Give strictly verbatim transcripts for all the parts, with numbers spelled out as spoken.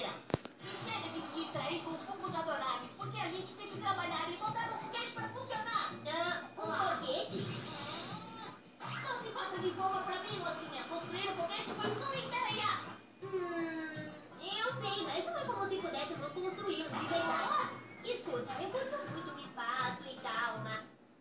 ideia. E chega de me distrair com fungos adoráveis, porque a gente tem que trabalhar e botar um foguete pra funcionar. Ah, um foguete? Não se passa de boba pra mim, mocinha. Construir um foguete foi sua ideia. Hum, eu sei, mas não é como se pudéssemos construir um de verdade. Escuta, eu curto muito o espaço e tal, mas...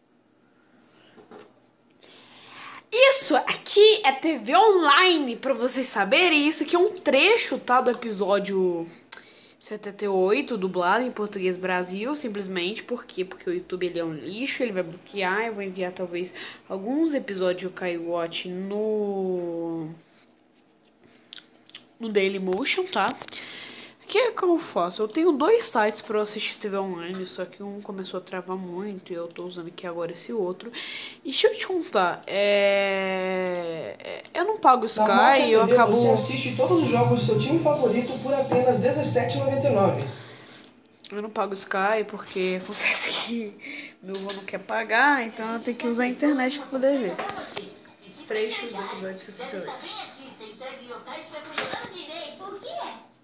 Isso aqui é T V online, pra vocês saberem. Isso aqui é um trecho, tá, do episódio setenta e oito, dublado em português Brasil, simplesmente. Por quê? Porque o YouTube ele é um lixo, ele vai bloquear. Eu vou enviar talvez alguns episódios do Kai Watch no no Dailymotion, tá? O que é que eu faço? Eu tenho dois sites para assistir T V online, só que um começou a travar muito e eu tô usando aqui agora esse outro. E deixa eu te contar, é... eu não pago o Sky, eu acabo... Você assiste todos os jogos do seu time favorito por apenas dezessete reais e noventa e nove centavos. Eu não pago o Sky porque acontece que meu avô não quer pagar, então eu tenho que usar a internet para poder ver. Trechos do episódio setenta e oito. Por quê?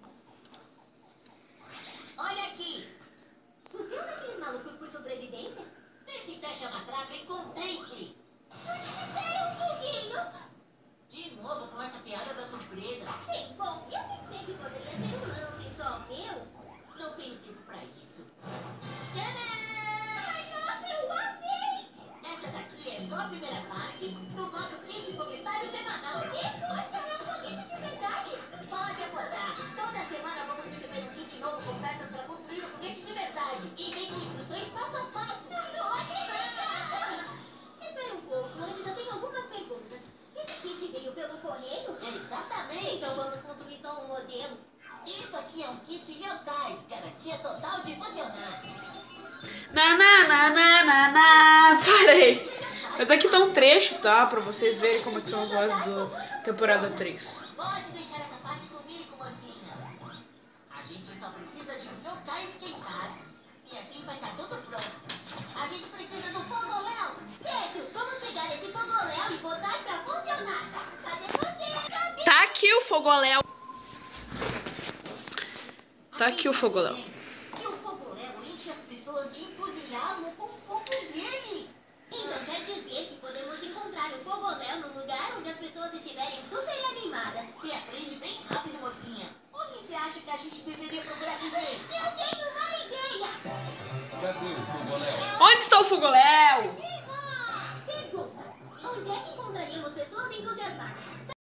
Olha aqui. Você é um daqueles malucos por sobrevivência? Vê se fecha a matraca e contemple. Espera um pouquinho. De novo com essa piada da surpresa. Sim, bom, eu pensei que poderia ser um lance só meu. Não tenho tempo pra isso. Ai, nossa, eu amei! Essa daqui é só a primeira parte do nosso kit foguetário semanal. Poxa, é um foguete de verdade! Pode apostar. Toda semana vamos receber um kit novo com peças para construir um foguete de verdade. E vem com instruções passo a passo. Espera um pouco, antes eu tenho algumas perguntas. Esse kit veio pelo correio? Exatamente. Então vamos construir só um modelo. Isso aqui é um kit Yokai. Garantia total de funcionar. Na, na, na, na, na, na. Parei. Mas aqui tá um trecho, tá? Pra vocês verem como é que são as vozes da temporada três. Pode deixar essa parte comigo, mocinha. A gente só precisa de um Yokai esquentar. E assim vai estar tudo pronto. A gente precisa do fogoléu. Certo, vamos pegar esse fogoléu e botar pra funcionar. Cadê você? Cadê? Tá aqui o fogoléu. Tá aqui o fogoléu. E o fogoléu enche as pessoas de entusiasmo com o fogo dele. Então quer dizer que podemos encontrar o fogoléu no lugar onde as pessoas estiverem super animadas. Você aprende bem rápido, mocinha. Onde você acha que a gente deveria procurar viver? Eu tenho uma ideia! Cadê o fogoléu? Onde está o fogoléu?